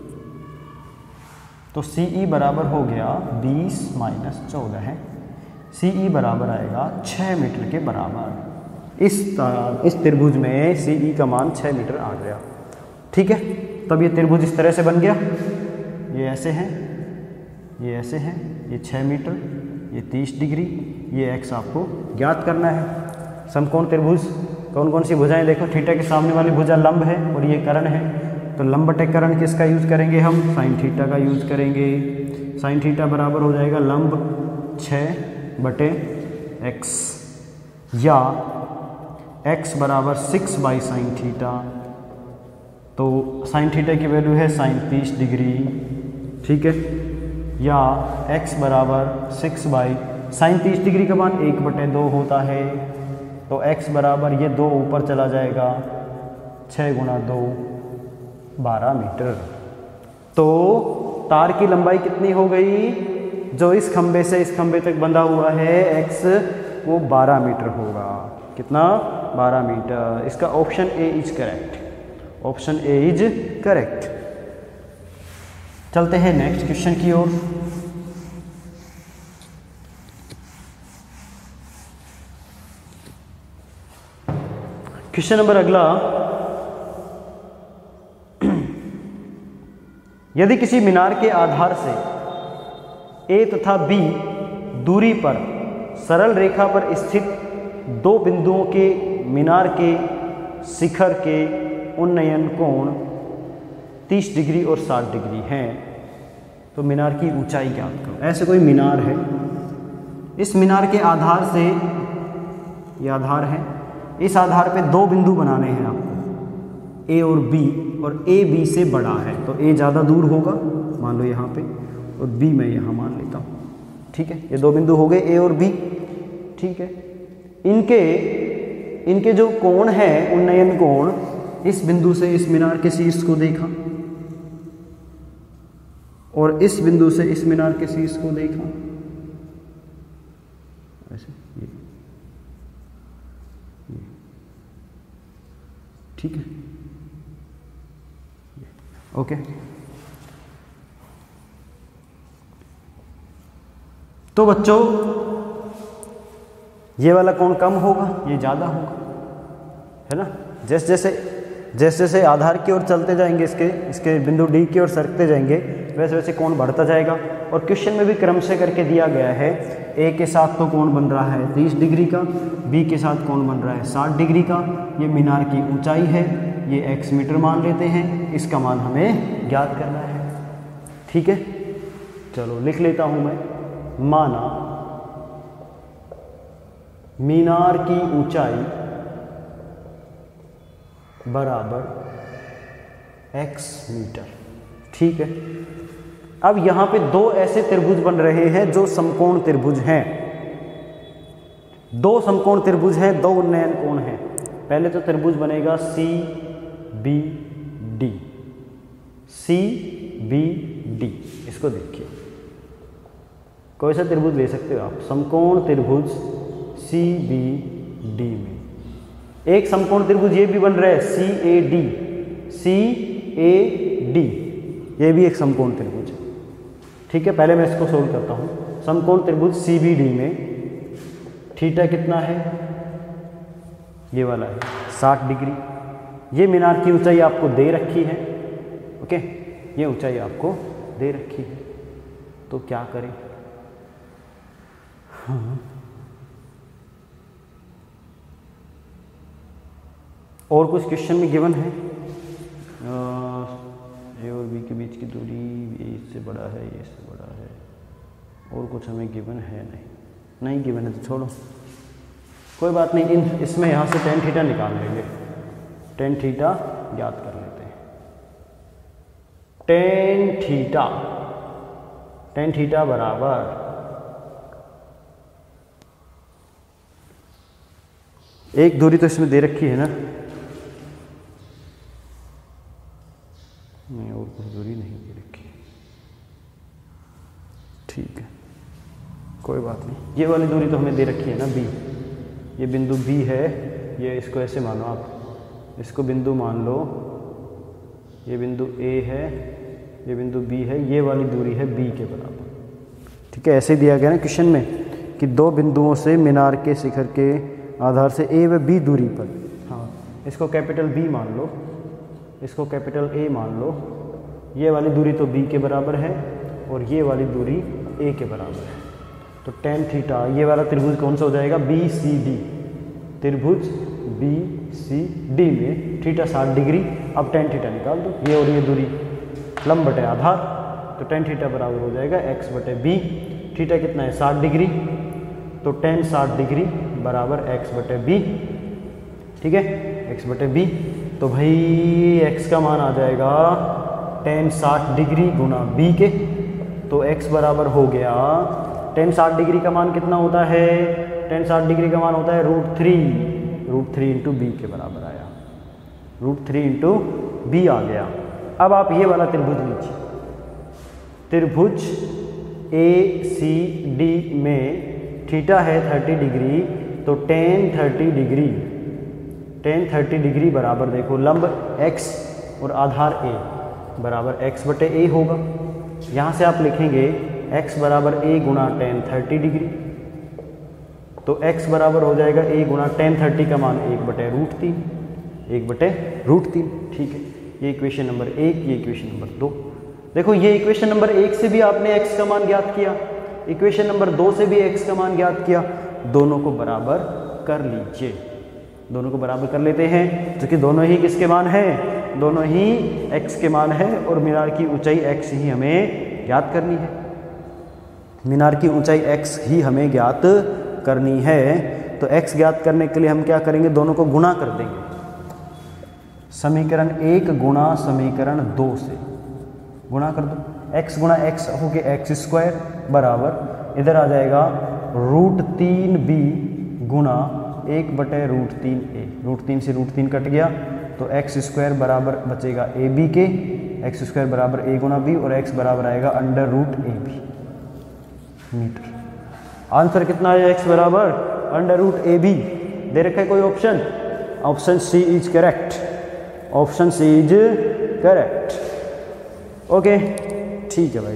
तो CE बराबर हो गया 20 माइनस 14 है। CE बराबर आएगा 6 मीटर के बराबर। इस त्रिभुज में CE का मान 6 मीटर आ गया। ठीक है, तब ये त्रिभुज इस तरह से बन गया। ये ऐसे है, ये ऐसे है, ये 6 मीटर, ये 30 डिग्री, ये x आपको ज्ञात करना है। समकोण त्रिभुज कौन कौन सी भुजाएं? देखो, थीटा के सामने वाली भुजा लंब है और ये कर्ण है, तो लंब बटे कर्ण किसका यूज करेंगे हम? साइन थीटा का यूज करेंगे। साइन थीटा बराबर हो जाएगा लंब 6/x, या x बराबर 6/sin थीटा। तो साइन थीटा की वैल्यू है sin 30 डिग्री। ठीक है, या x बराबर 6/sin 30 डिग्री का मान 1/2 होता है। तो x बराबर ये 2 ऊपर चला जाएगा, 6 गुणा 2, 12 मीटर। तो तार की लंबाई कितनी हो गई, जो इस खंबे से इस खंबे तक बंधा हुआ है x, वो 12 मीटर होगा। कितना, 12 मीटर। इसका option A is correct, option A is correct. चलते हैं नेक्स्ट क्वेश्चन की ओर। क्वेश्चन नंबर अगला, यदि किसी मीनार के आधार से ए तथा बी दूरी पर सरल रेखा पर स्थित दो बिंदुओं के मीनार के शिखर के उन्नयन कोण 30 डिग्री और 60 डिग्री हैं, तो मीनार की ऊंचाई ज्ञात करो। ऐसे कोई मीनार है, इस मीनार के आधार से, ये आधार है, इस आधार पे दो बिंदु बनाने हैं आपको, ए और बी, और ए बी से बड़ा है, तो ए ज़्यादा दूर होगा मान लो यहाँ पे, और बी मैं यहाँ मान लेता हूँ। ठीक है, ये दो बिंदु हो गए ए और बी। ठीक है, इनके जो कोण है, उन्नयन कोण, इस बिंदु से इस मीनार के शीर्ष को देखा, और इस बिंदु से इस मीनार के शीर्ष को देखा, ऐसे ये। ठीक है, ओके। तो बच्चों, ये वाला कोण कम होगा, ये ज़्यादा होगा, है ना। जैसे जैसे आधार की ओर चलते जाएंगे, इसके बिंदु डी की ओर सरकते जाएंगे, वैसे वैसे कोण बढ़ता जाएगा। और क्वेश्चन में भी क्रम से करके दिया गया है, ए के साथ तो कोण बन रहा है 30 डिग्री का, बी के साथ कोण बन रहा है 60 डिग्री का। ये मीनार की ऊंचाई है, ये x मीटर मान लेते हैं, इसका मान हमें ज्ञात करना है। ठीक है, चलो लिख लेता हूं मैं। माना मीनार की ऊंचाई बराबर x मीटर। ठीक है, अब यहां पे दो ऐसे त्रिभुज बन रहे हैं जो समकोण त्रिभुज हैं, दो समकोण त्रिभुज हैं, दो उन्नयन कोण हैं। पहले तो त्रिभुज बनेगा C B D, C B D. इसको देखिए, कोई सा त्रिभुज ले सकते हो आप, समकोण त्रिभुज सी बी डी में एक समकोण त्रिभुज ये भी बन रहा है सी A D, C A D, ये भी एक समकोण त्रिभुज है। ठीक है, पहले मैं इसको सोल्व करता हूँ। समकोण त्रिभुज सी बी डी में थीटा कितना है, ये वाला है 60 डिग्री। ये मीनार की ऊंचाई आपको दे रखी है, ओके, ये ऊंचाई आपको दे रखी है, तो क्या करें। हाँ, और कुछ क्वेश्चन में गिवन है, ए और बी के बीच की दूरी ये इससे बड़ा है, ये इससे बड़ा है, और कुछ हमें गिवन है नहीं गिवन है तो छोड़ो, कोई बात नहीं। इसमें यहाँ से tan थीटा निकाल लेंगे, tan थीटा ज्ञात कर लेते हैं। tan थीटा बराबर एक दूरी तो इसमें दे रखी है ना, नहीं और कुछ दूरी नहीं दे रखी। ठीक है, कोई बात नहीं, ये वाली दूरी तो हमें दे रखी है ना b, ये बिंदु b है, ये इसको ऐसे मानो आप, इसको बिंदु मान लो, ये बिंदु a है, ये बिंदु b है, ये वाली दूरी है b के बराबर। ठीक है, ऐसे दिया गया ना क्वेश्चन में कि दो बिंदुओं से मीनार के शिखर के आधार से a व b दूरी पर, हाँ इसको कैपिटल B मान लो, इसको कैपिटल A मान लो, ये वाली दूरी तो b के बराबर है और ये वाली दूरी a के बराबर है। तो tan थीटा, ये वाला त्रिभुज कौन सा हो जाएगा, BCD, त्रिभुज BCD में थीटा 60 डिग्री। अब tan थीटा निकाल दो, ये और ये दूरी लंब बटे आधार, तो tan थीटा बराबर हो जाएगा x बटे b। थीटा कितना है 60 डिग्री, तो tan 60 डिग्री बराबर x बटे b। ठीक है, x बटे b, तो भाई x का मान आ जाएगा tan 60 डिग्री गुना b के, तो x बराबर हो गया, tan 60 डिग्री का मान कितना होता है, tan 60 डिग्री का मान होता है √3 इंटू b के बराबर आया, √3 इंटू b आ गया। अब आप ये वाला त्रिभुज लीजिए, त्रिभुज ACD में थीटा है 30 डिग्री, तो tan 30 डिग्री बराबर देखो लंब x और आधार a बराबर x बटे a होगा। यहाँ से आप लिखेंगे x बराबर a गुणा tan 30 डिग्री, तो x बराबर हो जाएगा a गुणा tan 30 का मान 1/√3। ठीक है, ये इक्वेशन नंबर 1, ये इक्वेशन नंबर 2। देखो ये इक्वेशन नंबर 1 से भी आपने x का मान ज्ञात किया, इक्वेशन नंबर 2 से भी x का मान ज्ञात किया, दोनों को बराबर कर लीजिए, दोनों को बराबर कर लेते हैं, क्योंकि दोनों ही किसके मान हैं, दोनों ही x के मान है और मीनार की ऊंचाई x ही हमें ज्ञात करनी है, मीनार की ऊंचाई x ही हमें ज्ञात करनी है। तो x ज्ञात करने के लिए हम क्या करेंगे, दोनों को गुणा कर देंगे, समीकरण 1 गुणा समीकरण 2 से गुणा कर दो, x गुणा x हो गया x² बराबर इधर आ जाएगा √3b गुणा 1/√3a, √3 से √3 कट गया, तो x² बराबर बचेगा ab के, x² बराबर a गुणा b और x बराबर आएगा √ab मीटर। आंसर कितना है, x बराबर √ab दे रखा है कोई option, option C is correct, option C is correct. Okay ठीक है भाई,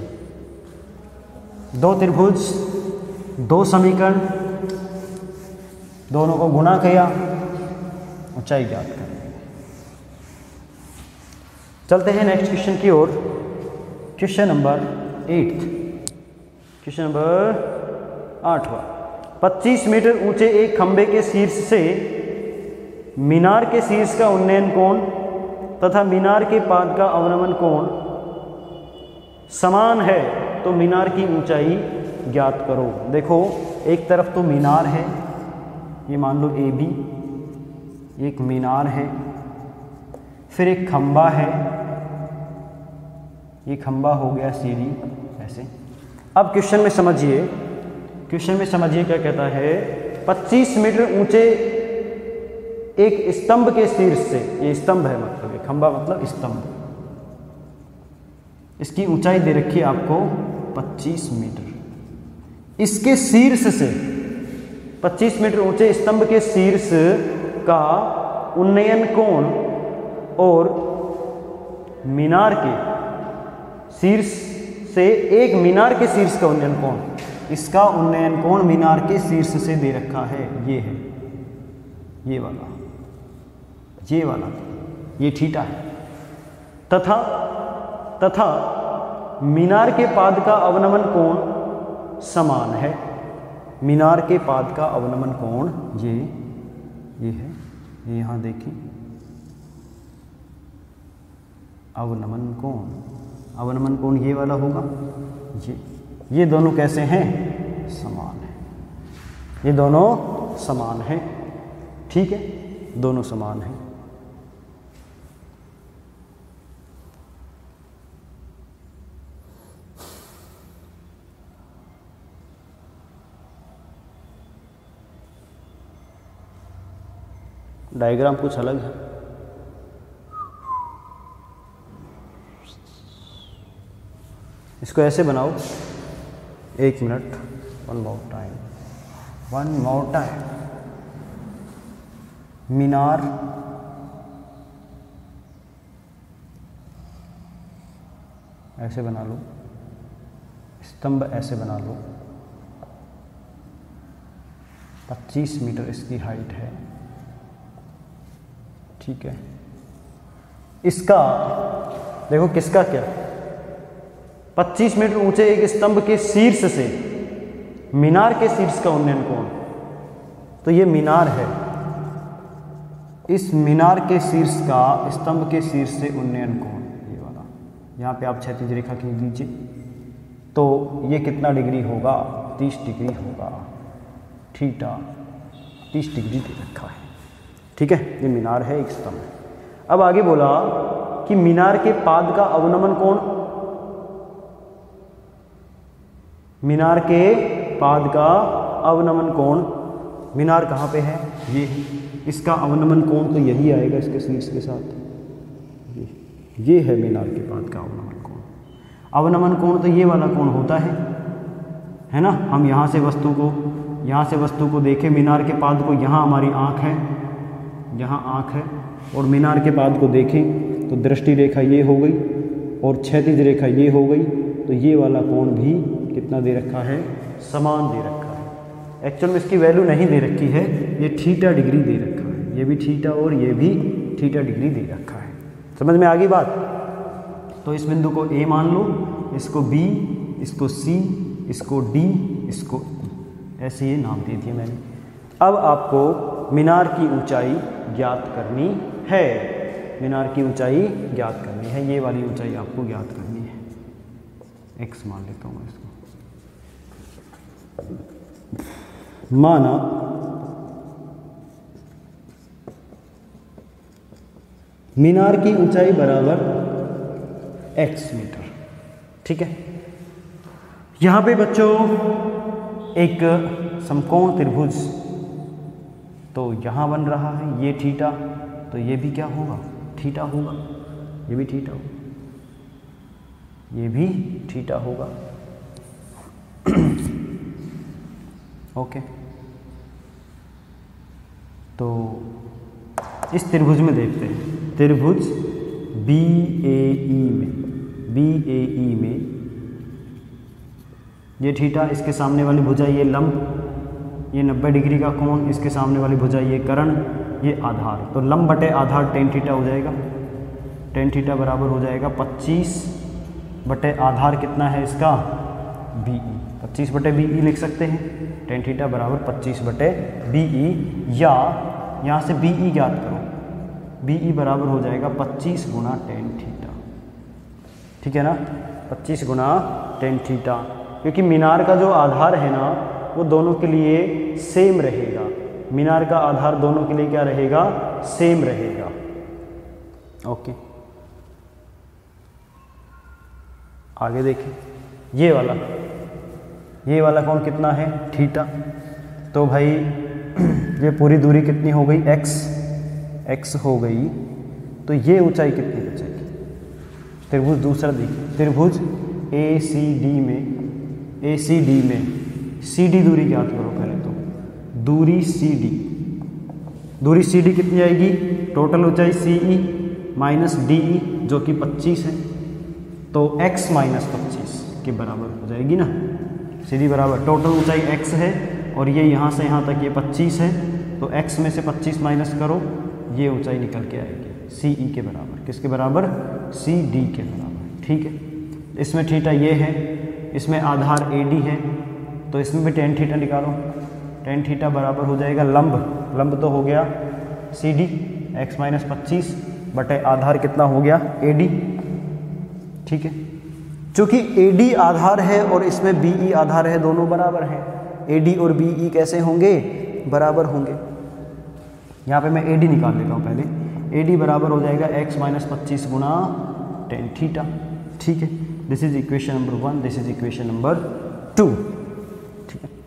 2 त्रिभुज 2 समीकरण, दोनों को गुणा किया, ऊंचाई ज्ञात कर। चलते हैं नेक्स्ट क्वेश्चन की ओर, क्वेश्चन नंबर 8, क्वेश्चन नंबर 8वां। 25 मीटर ऊंचे एक खंबे के शीर्ष से मीनार के शीर्ष का उन्नयन कोण तथा मीनार के पाद का अवनमन कोण समान है, तो मीनार की ऊंचाई ज्ञात करो। देखो एक तरफ तो मीनार है, ये मान लो AB, एक मीनार है, फिर एक खंबा है, ये खंबा हो गया सीढ़ी ऐसे। अब क्वेश्चन में समझिए, क्वेश्चन में समझिए क्या कहता है, 25 मीटर ऊंचे एक स्तंभ के शीर्ष से, ये स्तंभ है मतलब, ये खंबा मतलब स्तंभ, इसकी ऊंचाई दे रखी है आपको 25 मीटर। इसके शीर्ष से 25 मीटर ऊंचे स्तंभ के शीर्ष का उन्नयन कोण और मीनार के शीर्ष से, एक मीनार के शीर्ष का उन्नयन कोण, इसका उन्नयन कोण मीनार के शीर्ष से दे रखा है, ये है, ये वाला, ये वाला, ये थीटा है, तथा मीनार के पाद का अवनमन कोण समान है, मीनार के पाद का अवनमन कोण ये है, ये यहाँ देखिए, अवनमन कोण ये वाला होगा, ये दोनों कैसे हैं, समान है, ये दोनों समान है। ठीक है, दोनों समान हैं। डायग्राम कुछ अलग है, इसको ऐसे बनाओ, 1 मिनट, वन मोर टाइम, मीनार ऐसे बना लो, स्तंभ ऐसे बना लो, 25 मीटर इसकी हाइट है। ठीक है, इसका देखो किसका क्या, 25 मीटर ऊंचे एक स्तंभ के शीर्ष से मीनार के शीर्ष का उन्नयन कोण, तो ये मीनार है, इस मीनार के शीर्ष का स्तंभ के शीर्ष से उन्नयन कोण, ये वाला, यहाँ पे आप क्षैतिज रेखा खींच लीजिए, तो ये कितना डिग्री होगा, 30 डिग्री होगा, थीटा 30 डिग्री दे रखा है। ठीक है, ये मीनार है, एक स्तंभ है। अब आगे बोला कि मीनार के पाद का अवनमन कोण, मीनार के पाद का अवनमन कोण, मीनार कहाँ पे है, ये है, इसका अवनमन कोण तो यही आएगा इसके शीर्ष के साथ, ये ये है मीनार के पाद का अवनमन कोण। अवनमन कोण तो ये वाला कोण होता है ना। हम यहाँ से वस्तु को देखें, मीनार के पाद को, यहाँ हमारी आँख है, यहाँ आँख है, और मीनार के पाद को देखें तो दृष्टि रेखा ये हो गई और क्षैतिज रेखा ये हो गई, तो ये वाला कोण भी कितना दे रखा है, समान दे रखा है। एक्चुअल में इसकी वैल्यू नहीं दे रखी है, ये थीटा डिग्री दे रखा है, ये भी थीटा और ये भी थीटा डिग्री दे रखा है। समझ में आ गई बात। तो इस बिंदु को ए मान लो, इसको बी, इसको सी, इसको डी, इसको ई, ऐसे ये नाम दे दिए मैंने। अब आपको मीनार की ऊंचाई ज्ञात करनी है, मीनार की ऊंचाई ज्ञात करनी है, ये वाली ऊंचाई आपको ज्ञात करनी है। एक्स मान लेता हूँ मैं इसको। माना मीनार की ऊंचाई बराबर x मीटर, ठीक है। यहां पे बच्चों एक समकोण त्रिभुज तो यहां बन रहा है, ये थीटा, तो ये भी क्या होगा, थीटा होगा, ये भी थीटा होगा, ये भी थीटा होगा। ओके, तो इस त्रिभुज में देखते हैं, त्रिभुज BAE में ये थीटा, इसके सामने वाली भुजा ये लंब, ये 90 डिग्री का कोण, इसके सामने वाली भुजा ये कर्ण, ये आधार, तो लंब बटे आधार tan थीटा हो जाएगा। tan थीटा बराबर हो जाएगा 25 बटे आधार कितना है इसका, BE, 25 बटे BE लिख सकते हैं। tan थीटा बराबर 25 बटे BE, या यहाँ से BE ज्ञात करो, BE बराबर हो जाएगा 25 गुना tan थीटा, ठीक है ना, 25 गुना tan थीटा, क्योंकि मीनार का जो आधार है ना वो दोनों के लिए सेम रहेगा, मीनार का आधार दोनों के लिए क्या रहेगा, सेम रहेगा। ओके, आगे देखें, ये वाला कोण कितना है, थीटा, तो भाई ये पूरी दूरी कितनी हो गई, x हो गई, तो ये ऊंचाई कितनी बचेगी। त्रिभुज दूसरा देखिए, त्रिभुज ACD में CD दूरी ज्ञात करो पहले तो, दूरी CD कितनी आएगी, टोटल ऊंचाई CE माइनस DE जो कि 25 है, तो x माइनस 25 के बराबर हो जाएगी ना। CD बराबर टोटल ऊंचाई x है और ये यहाँ से यहाँ तक ये 25 है, तो x में से 25 माइनस करो, ये ऊंचाई निकल के आएगी CE के बराबर, किसके बराबर, CD के बराबर, ठीक है। इसमें थीटा ये है, इसमें आधार AD है, तो इसमें भी tan थीटा निकालो, tan थीटा बराबर हो जाएगा लंब तो हो गया CD, x माइनस 25 बटे आधार कितना हो गया, AD, ठीक है। चूंकि AD आधार है और इसमें BE आधार है, दोनों बराबर हैं, AD और BE कैसे होंगे, बराबर होंगे। यहाँ पे मैं AD निकाल लेता हूँ पहले, AD बराबर हो जाएगा x माइनस 25 गुना tan थीटा, ठीक है। This is equation number 1, this is equation number 2, ठीक है।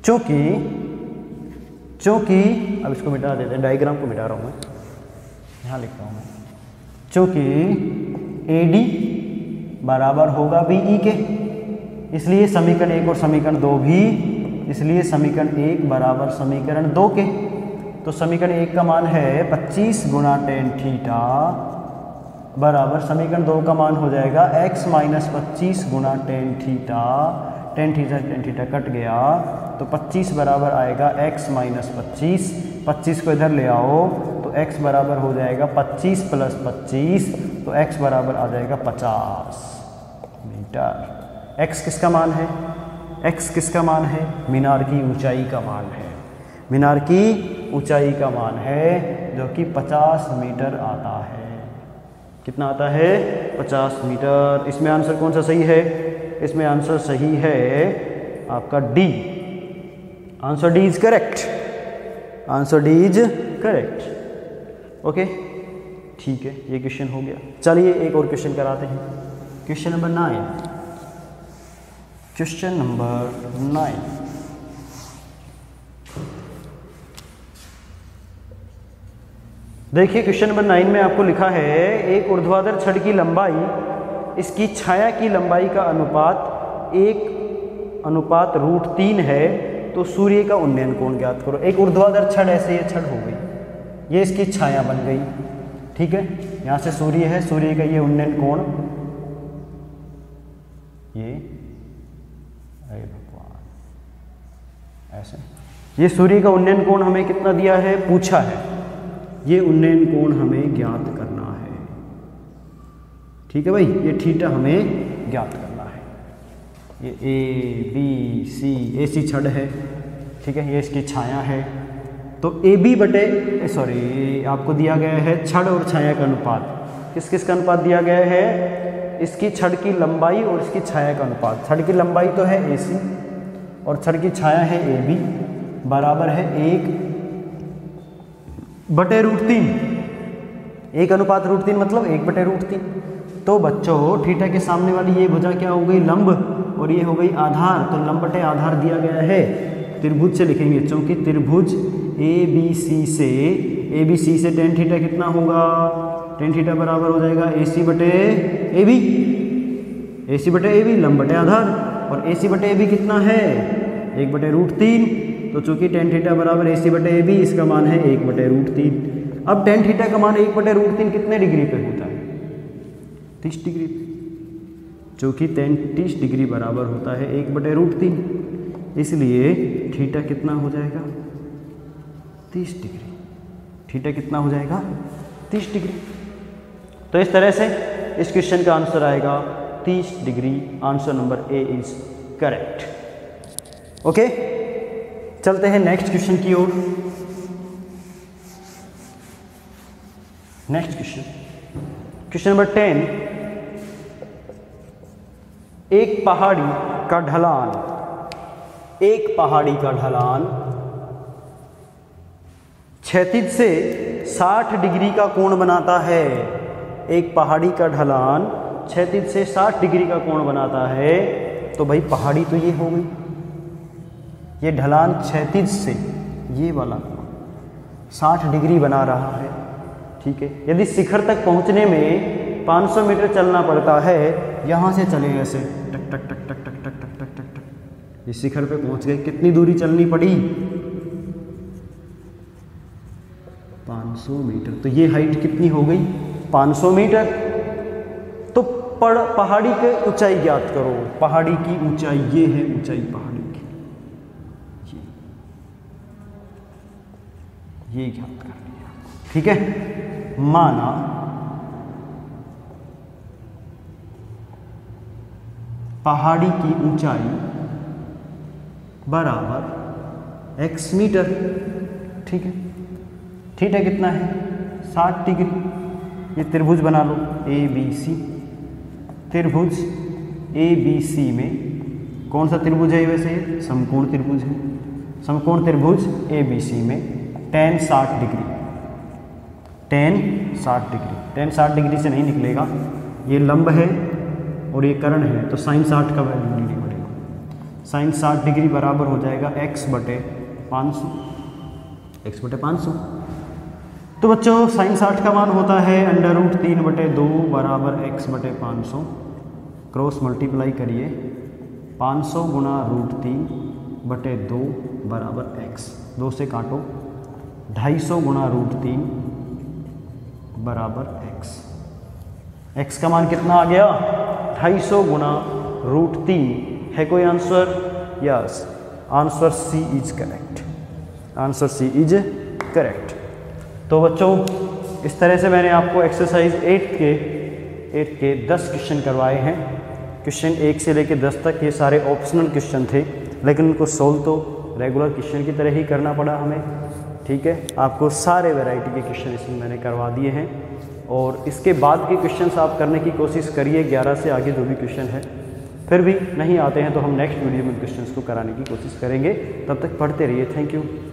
चूंकि अब इसको मिटा देते हैं, डायग्राम को मिटा रहा हूँ मैं, यहाँ लिख रहा हूँ मैं, चूंकि AD बराबर होगा BE के, इसलिए समीकरण 1 और समीकरण 2 भी, इसलिए समीकरण 1 बराबर समीकरण 2 के, तो समीकरण 1 का मान है 25 गुना tan थीटा बराबर समीकरण 2 का मान हो जाएगा x माइनस 25 गुना tan theta, tan theta cut गया, तो 25 बराबर आएगा x माइनस 25 को इधर ले आओ तो x बराबर हो जाएगा 25 प्लस 25, तो x बराबर आ जाएगा 50 मीटर। x किसका मान है, x किसका मान है, मीनार की ऊंचाई का मान है, मीनार की ऊंचाई का मान है, जो कि 50 मीटर आता है। कितना आता है, 50 मीटर। इसमें आंसर कौन सा सही है, इसमें आंसर सही है आपका D, answer D is correct, answer D is correct. Okay, ठीक है, ये क्वेश्चन हो गया। चलिए एक और क्वेश्चन कराते हैं, क्वेश्चन नंबर 9, क्वेश्चन नंबर 9। देखिए क्वेश्चन नंबर 9 में आपको लिखा है एक ऊर्ध्वाधर छड़ की लंबाई इसकी छाया की लंबाई का अनुपात 1:√3 है, तो सूर्य का उन्नयन कोण ज्ञात करो। एक ऊर्ध्वाधर छड़, ऐसे ये छड़ हो गई, ये इसकी छाया बन गई, ठीक है। यहाँ से सूर्य है, सूर्य का ये उन्नयन कोण, ये अरे भगवान ऐसे, ये सूर्य का उन्नयन कोण हमें कितना दिया है, पूछा है। ये उन्नयन कोण हमें ज्ञात करना है, ठीक है भाई। ये थीटा हमें ज्ञात करना है। ये ए बी सी, ए सी छड़ है, ठीक है, ये इसकी छाया है। तो ए बी बटे सॉरी आपको दिया गया है छड़ और छाया का अनुपात। किस किस का अनुपात दिया गया है, इसकी छड़ की लंबाई और इसकी छाया का अनुपात। छड़ की लंबाई तो है ए सी और छड़ की छाया है ए बी, बराबर है 1/√3। 1:√3 मतलब 1/√3। तो बच्चों थीटा के सामने वाली ये भुजा क्या हो गई, लंब, और ये हो गई आधार। तो लंब बटे आधार दिया गया है, त्रिभुज से लिखेंगे, क्योंकि त्रिभुज ए बी सी से tan थीटा कितना होगा, tan थीटा बराबर हो जाएगा AC बटे ए बी, लंब बटे आधार, और AC बटे ए बी कितना है 1/√3। तो चूंकि tan थीटा बराबर AC बटे ए बी, इसका मान है 1/√3। अब tan थीटा का मान 1/√3 कितने डिग्री पे होता है, 30 डिग्री पे, चूंकि tan 30 डिग्री बराबर होता है 1/√3, इसलिए थीटा कितना हो जाएगा 30 डिग्री। थीटा कितना हो जाएगा 30 डिग्री। तो इस तरह से इस क्वेश्चन का आंसर आएगा 30 degree. Answer number A is correct. Okay, चलते हैं नेक्स्ट क्वेश्चन की ओर। नेक्स्ट क्वेश्चन नंबर 10, एक पहाड़ी का ढलान क्षैतिज से 60 डिग्री का कोण बनाता है। एक पहाड़ी का ढलान क्षैतिज से 60 डिग्री का कोण बनाता है। तो भाई पहाड़ी तो ये हो गई, ये ढलान क्षैतिज से ये वाला 60 डिग्री बना रहा है, ठीक है। यदि शिखर तक पहुंचने में 500 मीटर चलना पड़ता है, यहाँ से चले ऐसे टक टक टक टक टक टक टक टक टक टक, इस शिखर पे पहुंच गए। कितनी दूरी चलनी पड़ी, 500 मीटर। तो ये हाइट कितनी हो गई 500 मीटर। तो पहाड़ी की ऊंचाई ज्ञात करो। पहाड़ी की ऊंचाई ये है, ऊंचाई पहाड़ी की ये ज्ञात कर लिया, ठीक है। माना पहाड़ी की ऊंचाई बराबर x मीटर, ठीक है। थीटा कितना है 60 डिग्री। ये त्रिभुज बना लो ABC। त्रिभुज ABC में कौन सा त्रिभुज है वैसे, समकोण त्रिभुज है। समकोण त्रिभुज ABC में tan 60 डिग्री, tan 60 डिग्री से नहीं निकलेगा, ये लंब है और ये कर्ण है, तो sin 60 का वैल्यू लेना पड़ेगा। sin 60 डिग्री बराबर हो जाएगा x बटे 500। तो बच्चों sin 60 का मान होता है √3/2 बराबर x बटे 500। क्रॉस मल्टीप्लाई करिए, 500 गुणा √3/2 बराबर x, 2 से काटो, 250 गुणा √3 बराबर x। x का मान कितना आ गया 250 गुणा √3। है कोई answer? Yes, answer C is correct. Answer C is correct. तो बच्चों इस तरह से मैंने आपको एक्सरसाइज 8 के 10 क्वेश्चन करवाए हैं। क्वेश्चन 1 से लेकर 10 तक ये सारे ऑप्शनल क्वेश्चन थे, लेकिन उनको सोल्व तो रेगुलर क्वेश्चन की तरह ही करना पड़ा हमें, ठीक है। आपको सारे वैरायटी के क्वेश्चन इसमें मैंने करवा दिए हैं, और इसके बाद के क्वेश्चंस आप करने की कोशिश करिए। 11 से आगे जो भी क्वेश्चन है, फिर भी नहीं आते हैं तो हम नेक्स्ट वीडियो में क्वेश्चंस को कराने की कोशिश करेंगे। तब तक पढ़ते रहिए। Thank you.